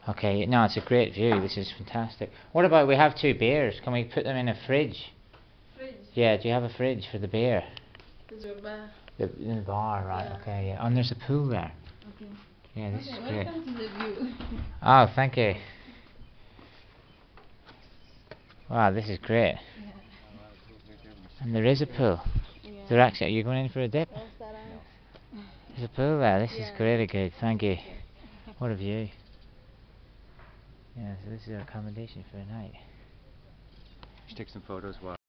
Okay, no, it's a great view. This is fantastic. What about, we have 2 bears. Can we put them in a fridge? Fridge? Yeah, do you have a fridge for the bear? There's a bar. In the bar, right, Yeah. okay, yeah. And there's a pool there. Okay. Yeah, this is Okay, great. welcome to the view. Oh, thank you. Wow, this is great. Yeah. And there is a pool. Yeah. There actually, are you going in for a dip? Oh, Sarang. There's a pool there. This is Yeah. really good. Thank you. Okay. What a view. Yeah, so this is our accommodation for the night. Should take some photos while